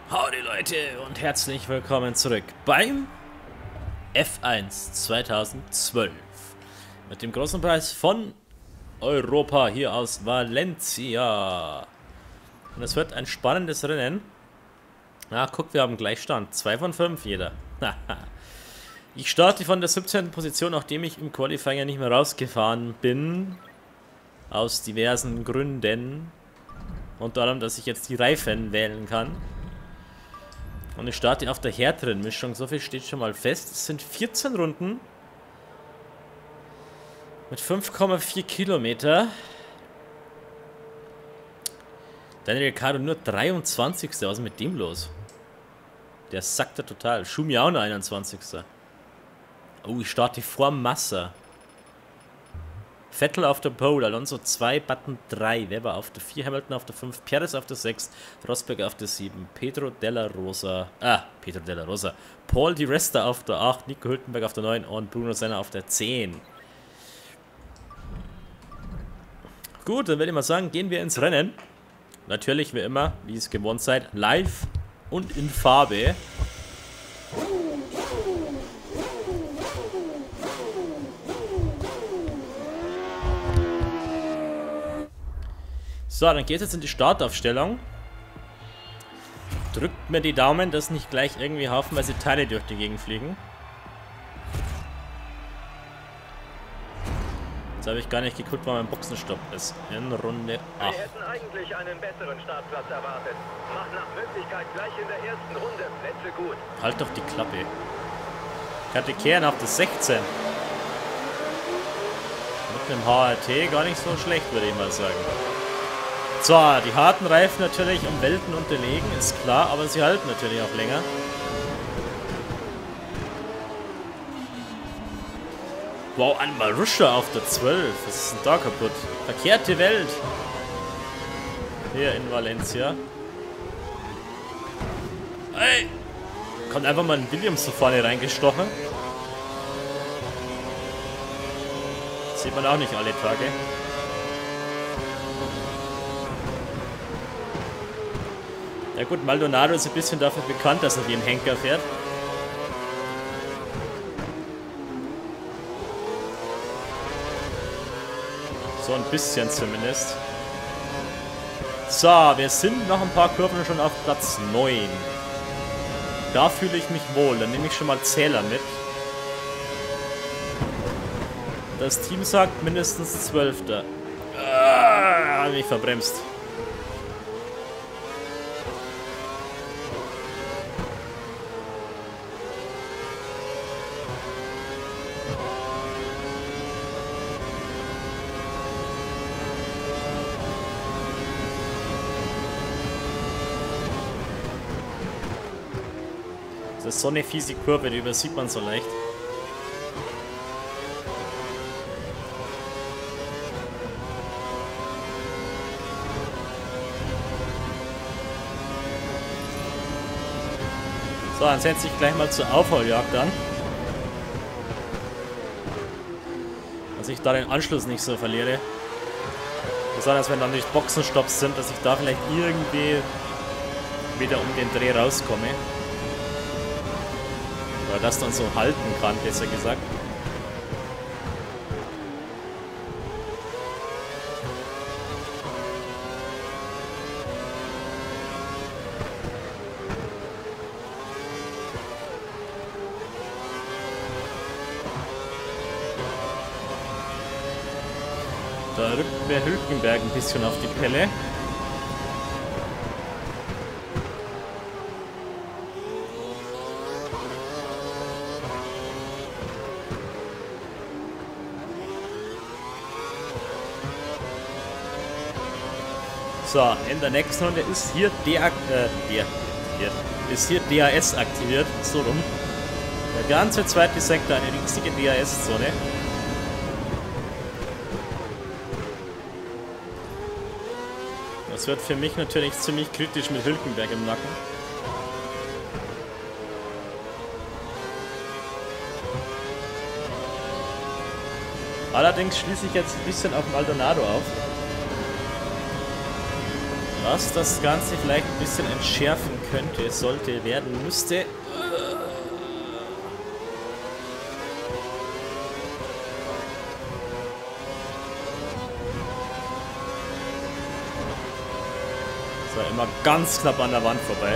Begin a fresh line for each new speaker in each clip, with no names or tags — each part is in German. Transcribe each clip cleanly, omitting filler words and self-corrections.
Howdy Leute und herzlich willkommen zurück beim F1 2012 mit dem großen Preis von Europa hier aus Valencia. Und es wird ein spannendes Rennen. Na, guck, wir haben Gleichstand. 2 von 5 jeder. Ich starte von der 17. Position, nachdem ich im Qualifying nicht mehr rausgefahren bin. Aus diversen Gründen. Unter anderem, dass ich jetzt die Reifen wählen kann. Und ich starte auf der härteren Mischung. So viel steht schon mal fest. Es sind 14 Runden. Mit 5,4 Kilometer. Daniel Ricciardo nur 23. Was ist mit dem los? Der sackt ja total. Schumi auch nur 21. Oh, ich starte vor Massa. Vettel auf der Pole, Alonso 2, Button 3, Webber auf der 4, Hamilton auf der 5, Perez auf der 6, Rosberg auf der 7, Pedro Della Rosa, Paul Di Resta auf der 8, Nico Hülkenberg auf der 9 und Bruno Senna auf der 10. Gut, dann würde ich mal sagen, gehen wir ins Rennen. Natürlich wie immer, wie ihr es gewohnt seid, live und in Farbe. So, dann geht es jetzt in die Startaufstellung. Drückt mir die Daumen, dass nicht gleich irgendwie haufenweise Teile durch die Gegend fliegen. Jetzt habe ich gar nicht geguckt, wo mein Boxenstopp ist. In Runde 8.
Wir hätten eigentlich einen besseren Startplatz erwartet. Mach nach Möglichkeit gleich in der ersten Runde Plätze gut.
Halt doch die Klappe. Katekehren auf das 16. Mit einem HRT gar nicht so schlecht, würde ich mal sagen. So, die harten Reifen natürlich um Welten unterlegen, ist klar, aber sie halten natürlich auch länger. Wow, ein Marussia auf der 12. Was ist denn da kaputt? Verkehrte Welt. Hier in Valencia. Ey! Kommt einfach mal ein Williams so vorne reingestochen. Das sieht man auch nicht alle Tage. Ja gut, Maldonado ist ein bisschen dafür bekannt, dass er wie ein Henker fährt. So ein bisschen zumindest. So, wir sind nach ein paar Kurven schon auf Platz 9. Da fühle ich mich wohl, dann nehme ich schon mal Zähler mit. Das Team sagt mindestens 12. Habe mich verbremst. Das ist so eine fiese Kurve, die übersieht man so leicht. So, dann setze ich gleich mal zur Aufholjagd an. Dass ich da den Anschluss nicht so verliere. Besonders wenn dann die Boxenstopps sind, dass ich da vielleicht irgendwie wieder um den Dreh rauskomme. Oder das dann so halten kann, besser gesagt. Da rückt mir Hülkenberg ein bisschen auf die Pelle. So, in der nächsten Runde ist hier DAS aktiviert, so rum. Der ganze zweite Sektor, eine riesige DAS-Zone. Das wird für mich natürlich ziemlich kritisch mit Hülkenberg im Nacken. Allerdings schließe ich jetzt ein bisschen auf Maldonado auf. Was das Ganze vielleicht ein bisschen entschärfen könnte, sollte, werden, müsste. So, immer ganz knapp an der Wand vorbei.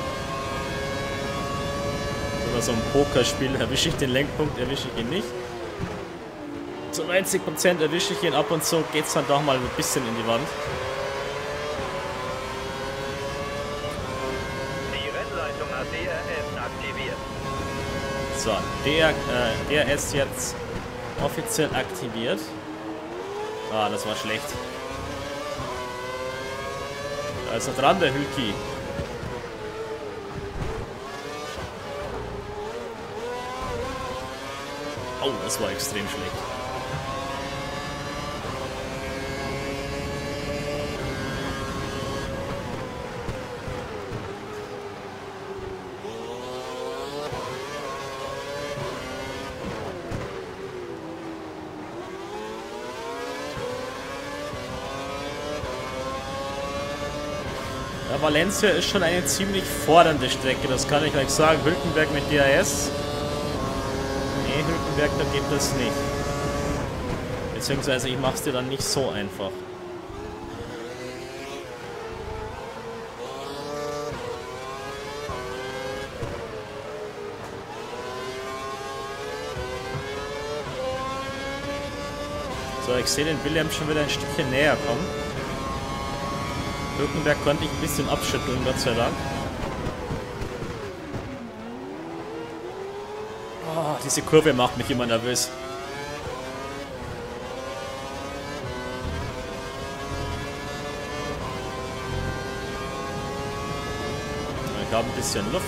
Immer so ein Pokerspiel, erwische ich den Lenkpunkt, erwische ich ihn nicht. Zu 90% erwische ich ihn, ab und zu geht es dann doch mal ein bisschen in die Wand.
Die Rennleitung hat DRS aktiviert.
So, DRS jetzt offiziell aktiviert. Ah, das war schlecht. Da ist er dran, der Hülki. Oh, das war extrem schlecht. Ja, Valencia ist schon eine ziemlich fordernde Strecke, das kann ich euch sagen. Hülkenberg mit DRS. Nee, Hülkenberg, da geht das nicht. Beziehungsweise ich mach's dir dann nicht so einfach. So, ich sehe den Williams schon wieder ein Stückchen näher kommen. Hülkenberg konnte ich ein bisschen abschütteln, Gott sei Dank. Oh, diese Kurve macht mich immer nervös. Ich habe ein bisschen Luft.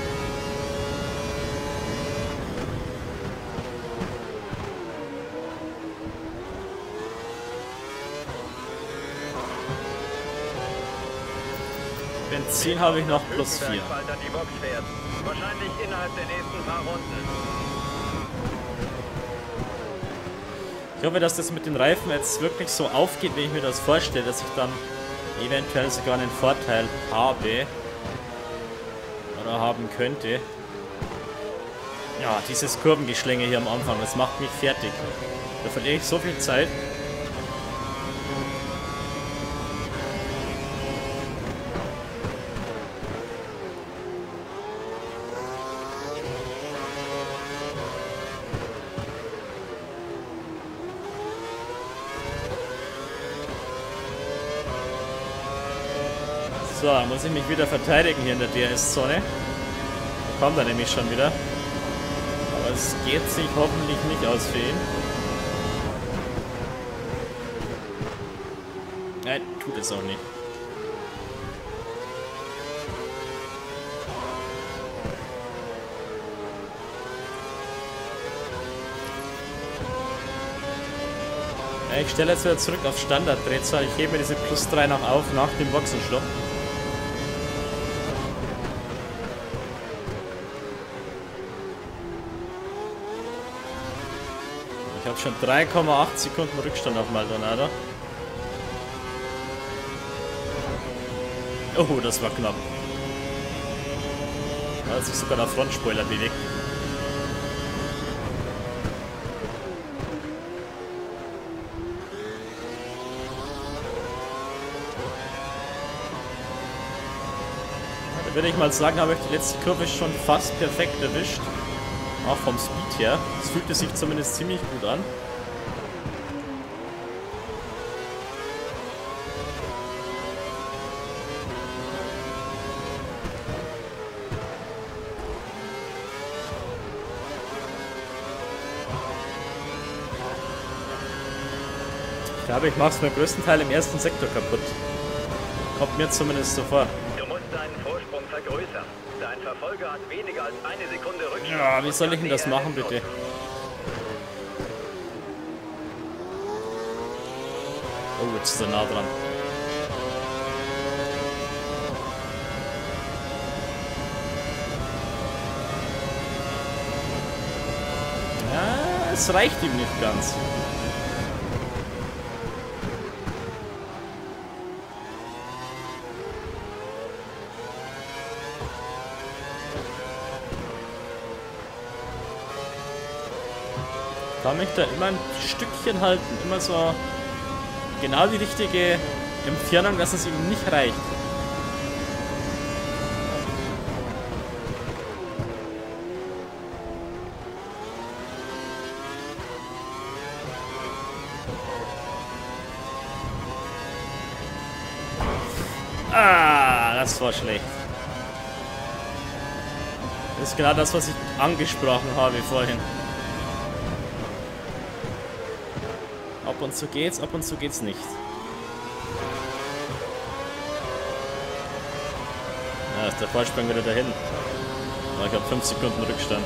Benzin habe ich noch plus 4.
Wahrscheinlich innerhalb der nächsten paar Runden.
Ich hoffe, dass das mit den Reifen jetzt wirklich so aufgeht, wie ich mir das vorstelle, dass ich dann eventuell sogar einen Vorteil habe. Oder haben könnte. Ja, dieses Kurvengeschlänge hier am Anfang, das macht mich fertig. Da verliere ich so viel Zeit. So, muss ich mich wieder verteidigen hier in der DRS-Zone. Kommt er nämlich schon wieder. Aber es geht sich hoffentlich nicht aus für ihn. Nein, tut es auch nicht. Ja, ich stelle jetzt wieder zurück auf Standarddrehzahl. Ich hebe mir diese plus 3 noch auf nach dem Boxenstopp. Ich habe schon 3,8 Sekunden Rückstand auf Maldonado. Oh, das war knapp. Da hat sich sogar der Frontspoiler bewegt. Da würde ich mal sagen, habe ich die letzte Kurve schon fast perfekt erwischt. Auch vom Speed her. Es fühlte sich zumindest ziemlich gut an. Ich glaube, ich mache es mir größten Teil im ersten Sektor kaputt. Kommt mir zumindest so vor.
Du musst deinen Vorsprung vergrößern. Dein Verfolger hat weniger als eine Sekunde Rückstand.
Ja, wie soll ich denn das machen, bitte? Oh, jetzt ist er nah dran. Ja, es reicht ihm nicht ganz. kann mich da immer ein Stückchen halten. Immer so genau die richtige Entfernung, dass es ihm nicht reicht. Ah, das war schlecht. Das ist genau das, was ich angesprochen habe vorhin. Ab und zu geht's, ab und zu geht's nicht. Ja, ist der Vorsprung wieder dahin. Aber ich habe 5 Sekunden Rückstand.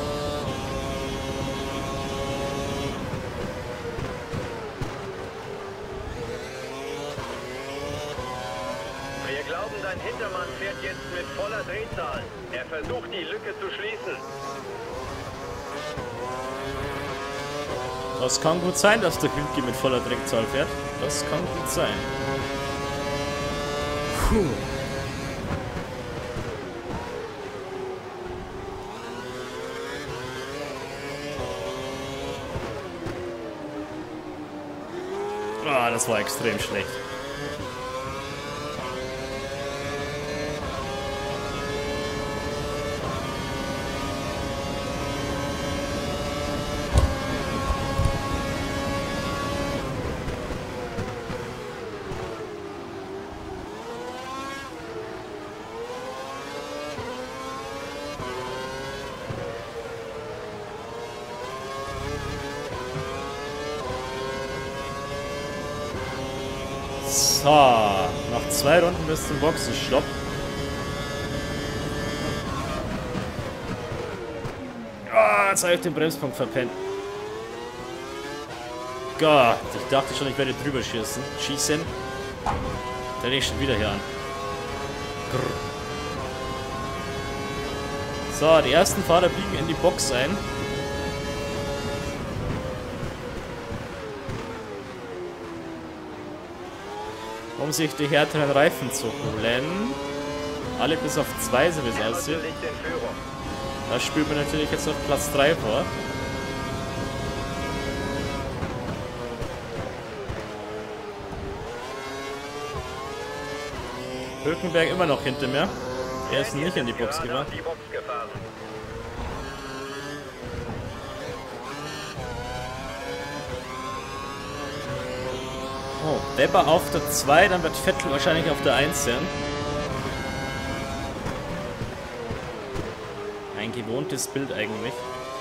Wir glauben, dein Hintermann fährt jetzt mit voller Drehzahl. Er versucht, die Lücke zu schließen.
Das kann gut sein, dass der Hülki mit voller Drehzahl fährt. Das kann gut sein. Puh. Ah, das war extrem schlecht. So, noch 2 Runden bis zum Boxenstopp. Ah, jetzt habe ich den Bremspunkt verpennt. Gott, ich dachte schon, ich werde drüber schießen. Der regt schon wieder hier an. Grrr. So, die ersten Fahrer biegen in die Box ein. Um sich die härteren Reifen zu holen. Alle bis auf 2, so wie es aussieht. Da spielt man natürlich jetzt auf Platz 3 vor. Hülkenberg immer noch hinter mir. Er ist nicht in die Box gefahren. Oh, Webber auf der 2, dann wird Vettel wahrscheinlich auf der 1 sein. Ein gewohntes Bild eigentlich.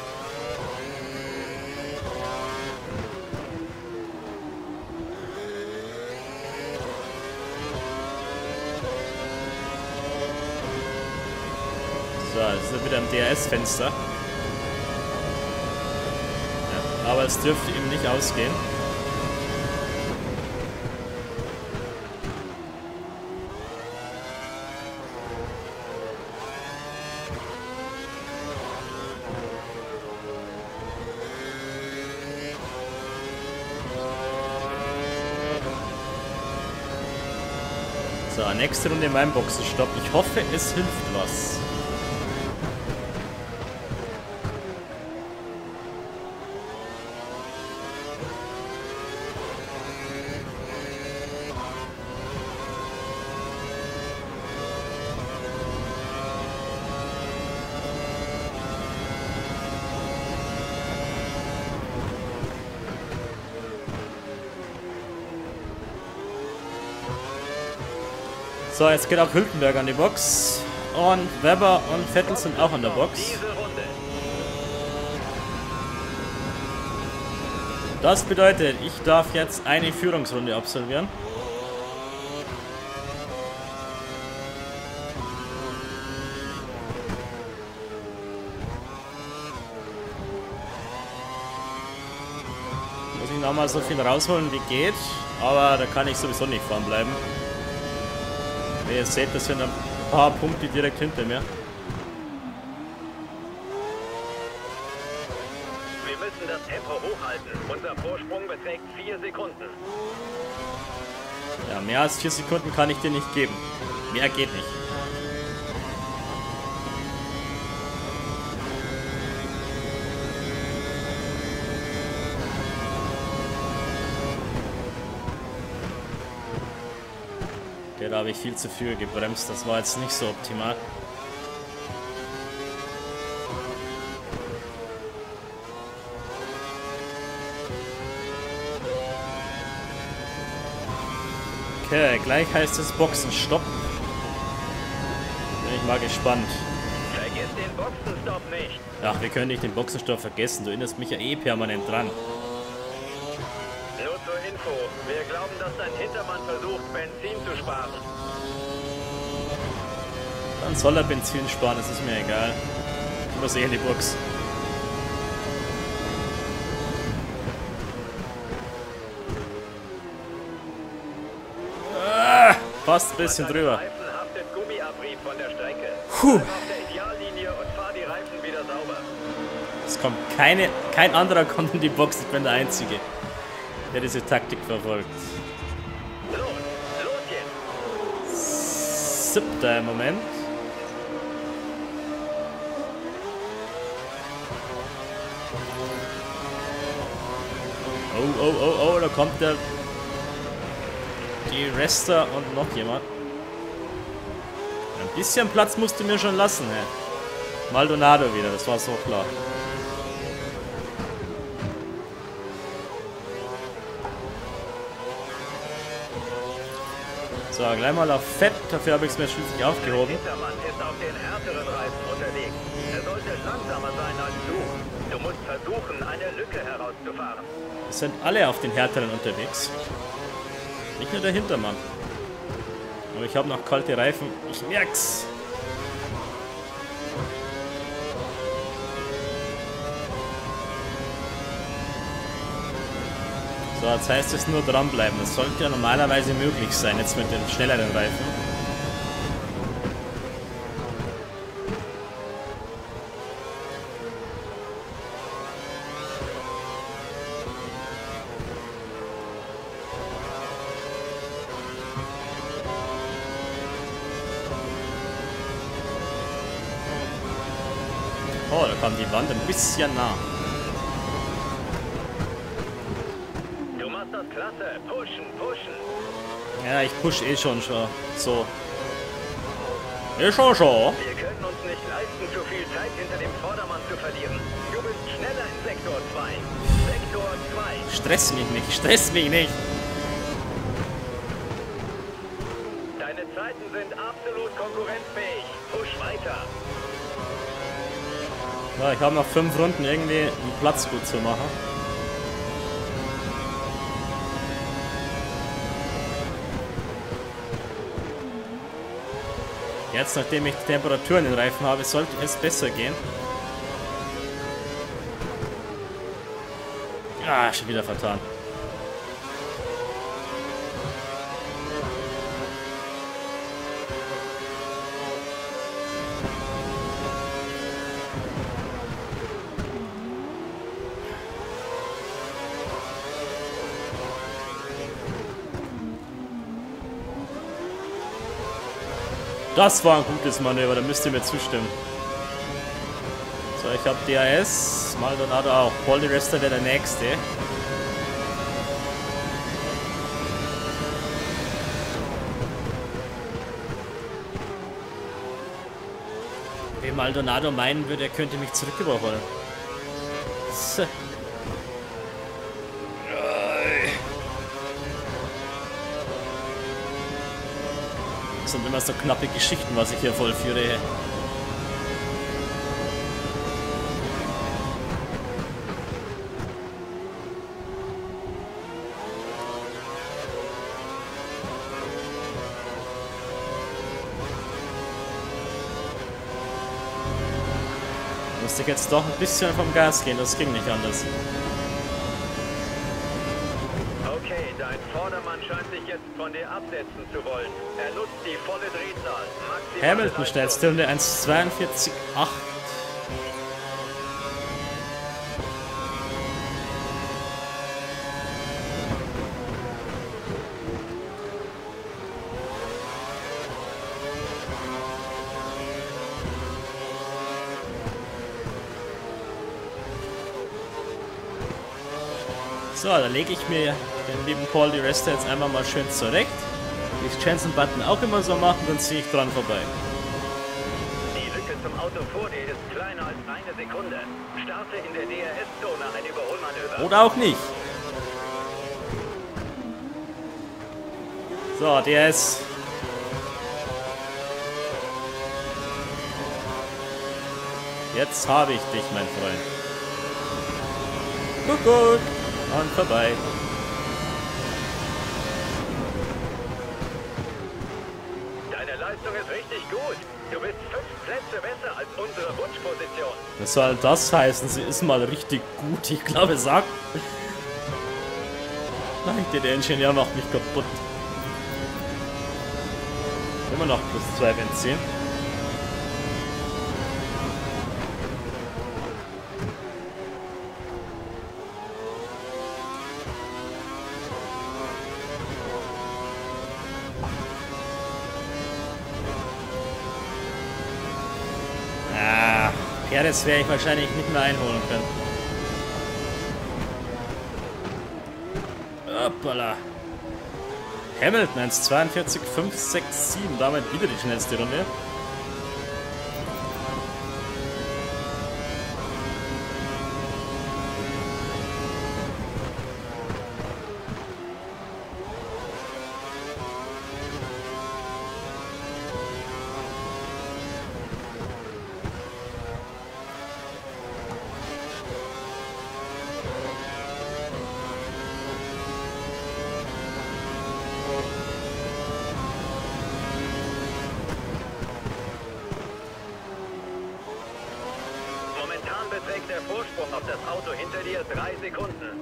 So, jetzt sind wir wieder im DRS-Fenster. Ja, aber es dürfte ihm nicht ausgehen. So, nächste Runde in meinem Boxenstopp. Ich hoffe, es hilft was. So, jetzt geht auch Hülkenberg an die Box. Und Webber und Vettel sind auch an der Box. Das bedeutet, ich darf jetzt eine Führungsrunde absolvieren. Muss ich nochmal so viel rausholen wie geht. Aber da kann ich sowieso nicht fahren bleiben. Wie ihr seht, das sind ein paar Punkte direkt hinter mir.
Wir müssen das Tempo hochhalten. Unser Vorsprung beträgt 4 Sekunden.
Ja, mehr als 4 Sekunden kann ich dir nicht geben. Mehr geht nicht. Okay, da habe ich viel zu früh gebremst. Das war jetzt nicht so optimal. Okay, gleich heißt es Boxenstopp. Bin ich mal gespannt.
Vergiss den Boxenstopp nicht.
Ach, wir können nicht den Boxenstopp vergessen. Du erinnerst mich ja eh permanent dran.
Nur zur Info. Wir glauben, dass dein Hintermann versucht, Benzin zu sparen.
Dann soll er Benzin sparen, das ist mir egal. Ich muss eh in die Box. Fast ein bisschen drüber.
Reifen haftet Gummiabrieb von der Strecke.
Puh.
Bleib auf der Ideallinie und fahr die Reifen wieder sauber.
Es kommt kein anderer kommt in die Box, ich bin der Einzige, der diese Taktik verfolgt.
Los jetzt.
Siebter im Moment. Oh, da kommt die Rester und noch jemand. Ein bisschen Platz musst du mir schon lassen, hä? Maldonado wieder, das war so klar. So, gleich mal auf Fett, dafür habe ich es mir schließlich aufgehoben.
Der Hintermann ist auf den härteren Reifen unterwegs. Er sollte langsamer sein als du. Du musst versuchen, eine Lücke herauszufahren.
Es sind alle auf den härteren unterwegs. Nicht nur der Hintermann. Aber ich habe noch kalte Reifen. Ich merk's. So, jetzt heißt es nur dranbleiben. Das sollte ja normalerweise möglich sein, jetzt mit den schnelleren Reifen. Oh, da kam die Wand ein bisschen nah.
Du machst das klasse. Pushen.
Ja, ich push eh schon. So. Schon.
Wir können uns nicht leisten, zu viel Zeit hinter dem Vordermann zu verlieren. Du bist schneller in Sektor 2. Sektor 2.
Stress mich nicht.
Deine Zeiten sind absolut konkurrenzfähig. Push weiter.
Ja, ich habe noch 5 Runden irgendwie einen Platz gut zu machen. Jetzt, nachdem ich die Temperatur in den Reifen habe, sollte es besser gehen. Ah, schon wieder vertan. Das war ein gutes Manöver, da müsst ihr mir zustimmen. So, ich habe DRS, Maldonado auch. Paul di Resta wäre der nächste. Wenn Maldonado meinen würde, er könnte mich zurück überholen. So. Das sind immer so knappe Geschichten, was ich hier vollführe. Musste ich jetzt doch ein bisschen vom Gas gehen, das ging nicht anders.
Okay, dein Vordermann scheint sich jetzt von dir absetzen zu wollen. Er nutzt die volle Drehzahl.
Hamilton schnellste Runde 1,42,8. So, da lege ich mir den lieben Paul di Resta jetzt einmal mal schön zurecht. die Jensen-Button auch immer so machen, dann ziehe ich dran vorbei.
Die Lücke zum Auto vor dir ist kleiner als eine Sekunde. Starte in der DRS-Zone ein Überholmanöver.
Oder auch nicht. So, DRS. Jetzt habe ich dich, mein Freund. Kuckuck. Und vorbei.
Deine Leistung ist richtig gut. Du bist 5 Plätze besser als unsere Wunschposition.
Was soll das heißen? Sie ist mal richtig gut. Ich glaube, er sagt. Nein, der Ingenieur macht mich kaputt. Immer noch +2 Benzin. Perez werde ich wahrscheinlich nicht mehr einholen können. Hoppala. Hamilton 1,42,567, damit wieder die schnellste Runde.
Beträgt der Vorsprung auf das Auto hinter dir 3 Sekunden.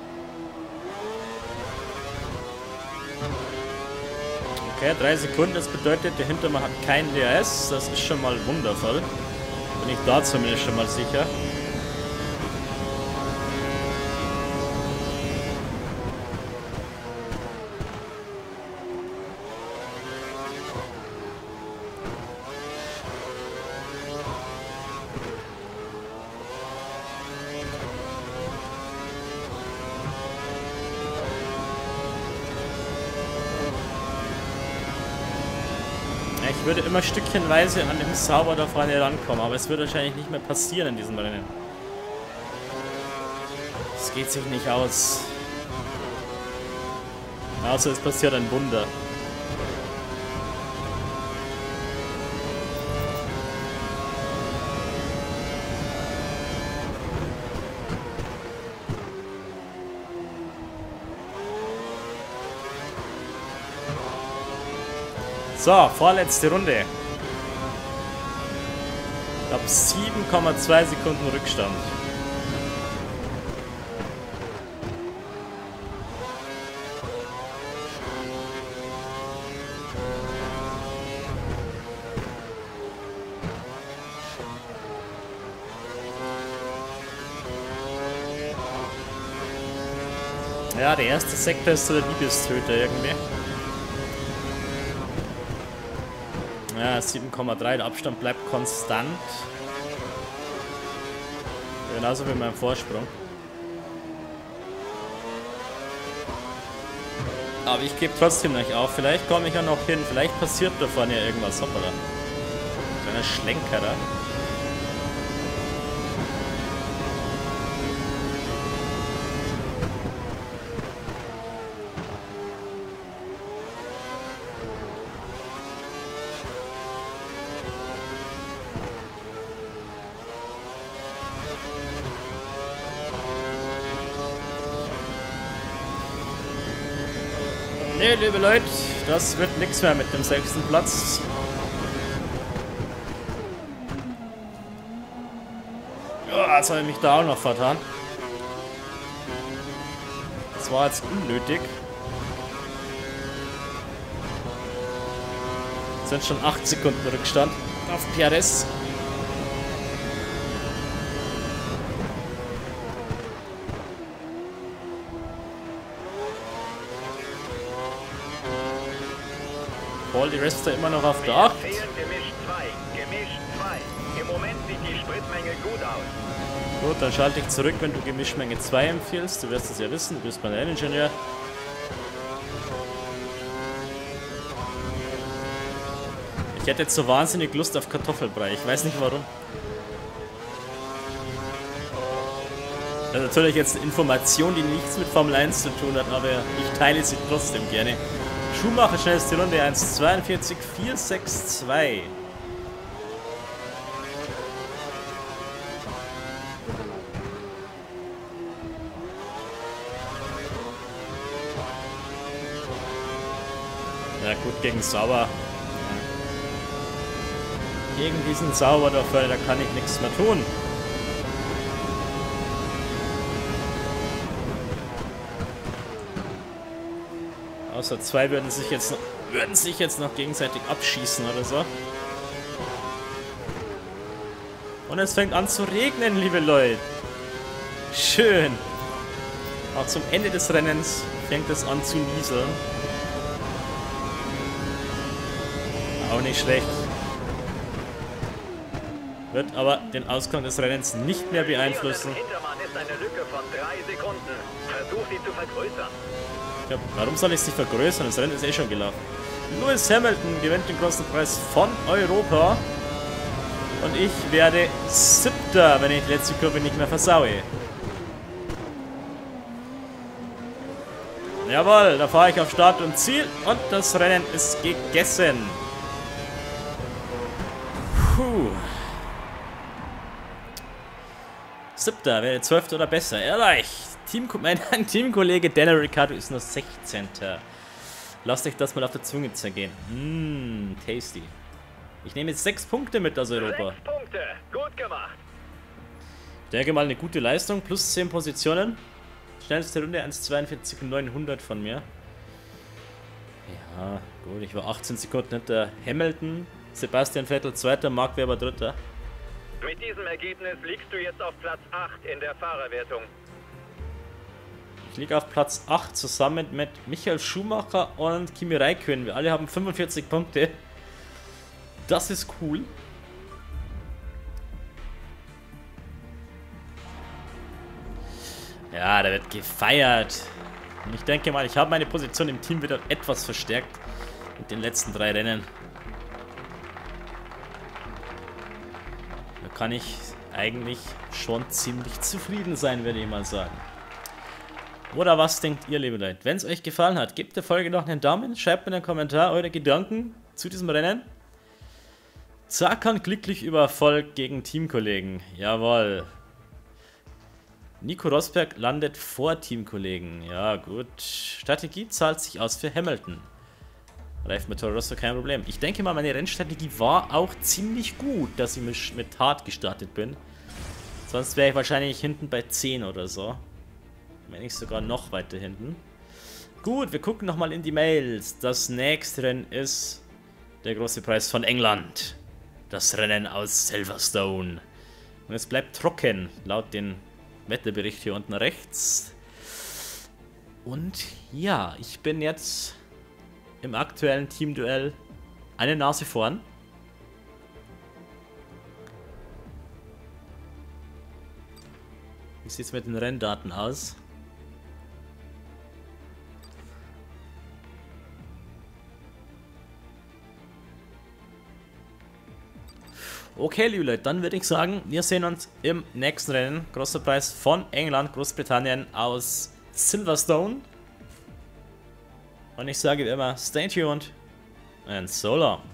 Okay, 3 Sekunden, das bedeutet, der Hintermann hat kein DRS. Das ist schon mal wundervoll. Bin ich da zumindest schon mal sicher. Ich würde immer stückchenweise an dem Sauber da vorne rankommen, aber es wird wahrscheinlich nicht mehr passieren in diesem Rennen. Es geht sich nicht aus. Außer es passiert ein Wunder. So, vorletzte Runde. Ich habe 7,2 Sekunden Rückstand. Ja, der erste Sektor ist so der Liebestöter irgendwie. Ja, 7,3, der Abstand bleibt konstant. Genauso wie mein Vorsprung. Aber ich gebe trotzdem nicht auf. Vielleicht komme ich ja noch hin. Vielleicht passiert da vorne ja irgendwas. Hoppala. Kleiner Schlenker da. Ne, liebe Leute, das wird nichts mehr mit dem 6. Platz. Ja, jetzt habe ich mich da auch noch vertan. Das war jetzt unnötig. Es sind schon 8 Sekunden Rückstand auf Perez. Paul, die Rest ist immer noch auf der 8.
Gemisch 2. Gemisch 2. Im Moment sieht die Spritmenge gut aus.
Gut, dann schalte ich zurück, wenn du Gemischmenge 2 empfiehlst. Du wirst es ja wissen, du bist mein Renningenieur. Ich hätte jetzt so wahnsinnig Lust auf Kartoffelbrei. Ich weiß nicht warum. Das ist natürlich jetzt eine Information, die nichts mit Formel 1 zu tun hat, aber ich teile sie trotzdem gerne. Schumacher schnellste Runde 1:42,462. Ja gut, gegen Sauber. Gegen diesen Sauber da kann ich nichts mehr tun. Außer zwei würden sich jetzt noch gegenseitig abschießen oder so. Und es fängt an zu regnen, liebe Leute. Schön. Auch zum Ende des Rennens fängt es an zu nieseln. Auch nicht schlecht. Wird aber den Ausgang des Rennens nicht mehr beeinflussen.
Hintermann ist eine Lücke von 3 Sekunden. Versuch sie zu vergrößern.
Ja, warum soll ich sie vergrößern? Das Rennen ist eh schon gelaufen. Lewis Hamilton gewinnt den großen Preis von Europa. Und ich werde 7., wenn ich die letzte Kurve nicht mehr versaue. Jawohl, da fahre ich auf Start und Ziel. Und das Rennen ist gegessen. Puh. 7. wäre 12. oder besser. Erreicht. Mein Teamkollege Daniel Ricciardo ist nur 16. Lasst euch das mal auf der Zunge zergehen. Tasty. Ich nehme jetzt 6 Punkte mit aus Europa.
6 Punkte. Gut gemacht.
Ich denke mal eine gute Leistung. Plus 10 Positionen. Schnellste Runde 1:42,900 von mir. Ja, gut. Ich war 18 Sekunden hinter Hamilton. Sebastian Vettel 2., Mark Webber 3.
Mit diesem Ergebnis liegst du jetzt auf Platz 8 in der Fahrerwertung.
Ich liege auf Platz 8 zusammen mit Michael Schumacher und Kimi Räikkönen. Wir alle haben 45 Punkte. Das ist cool. Ja, da wird gefeiert. Und ich denke mal, ich habe meine Position im Team wieder etwas verstärkt mit den letzten 3 Rennen. Da kann ich eigentlich schon ziemlich zufrieden sein, würde ich mal sagen. Oder was denkt ihr, liebe Leute? Wenn es euch gefallen hat, gebt der Folge noch einen Daumen, schreibt mir einen Kommentar eure Gedanken zu diesem Rennen. Zackern glücklich über Erfolg gegen Teamkollegen. Jawohl. Nico Rosberg landet vor Teamkollegen. Ja, gut. Strategie zahlt sich aus für Hamilton. Reifen mit Toro Rosso kein Problem. Ich denke mal, meine Rennstrategie war auch ziemlich gut, dass ich mit hart gestartet bin. Sonst wäre ich wahrscheinlich hinten bei 10 oder so. Wenn nicht sogar noch weiter hinten. Gut, wir gucken nochmal in die Mails. Das nächste Rennen ist der große Preis von England. Das Rennen aus Silverstone. Und es bleibt trocken, laut dem Wetterbericht hier unten rechts. Und ja, ich bin jetzt im aktuellen Teamduell eine Nase vorn. Wie sieht es mit den Renndaten aus? Okay, liebe Leute, dann würde ich sagen, wir sehen uns im nächsten Rennen. Großer Preis von England, Großbritannien aus Silverstone. Und ich sage wie immer, stay tuned and so long.